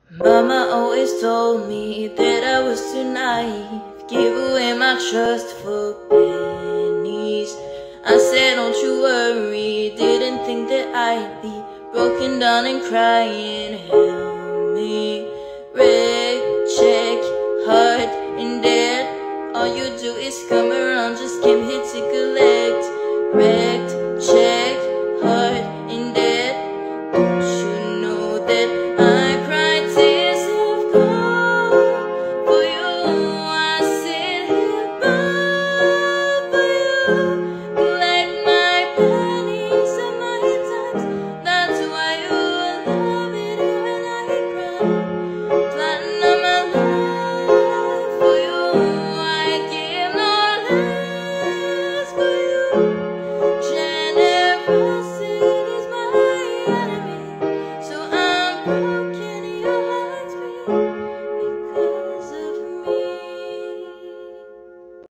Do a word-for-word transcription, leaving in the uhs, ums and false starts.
Mama always told me that I was too naive, give away my trust for pennies. I said don't you worry, didn't think that I'd be broken down and crying hell.